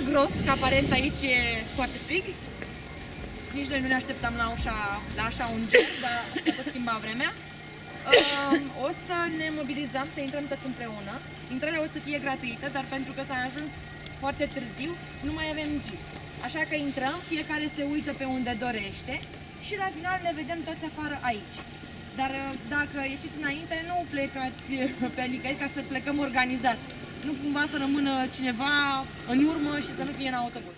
gros, că aparent aici e foarte frig. Nici noi nu ne așteptam la așa un ger, dar se tot schimba vremea. O să ne mobilizăm, să intrăm toți împreună. Intrarea o să fie gratuită, dar pentru că s-a ajuns foarte târziu, nu mai avem ghid. Așa că intrăm, fiecare se uită pe unde dorește și la final ne vedem toți afară aici. Dar dacă ieșiți înainte, nu plecați pe nicăieri ca să plecăm organizat. Nu cumva să rămână cineva în urmă și să nu fie în autobuz.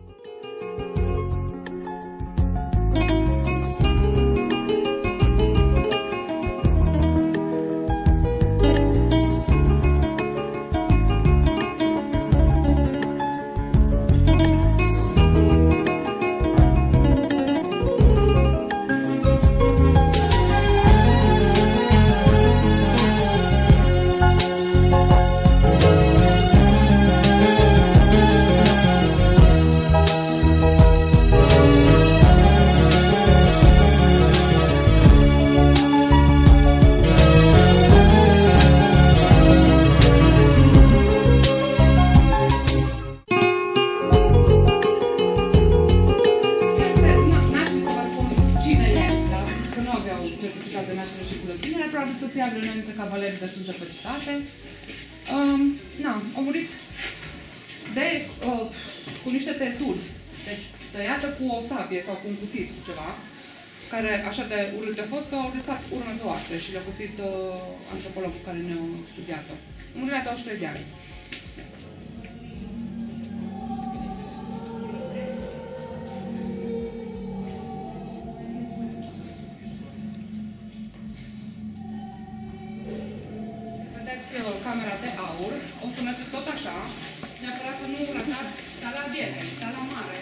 Unul dintre cavaleri de sânge păcitate. Au murit cu niște tăieturi. Deci tăiată cu o sabie sau cu un cuțit, cu ceva, care așa de urât a fost că au lăsat urme pe oaste și le-a găsit antropologul care ne-a studiat-o. Murit la 23 de ani. Camera de aur, o să mergeți tot așa, neapărat să nu ratați sala Vienei, sala mare.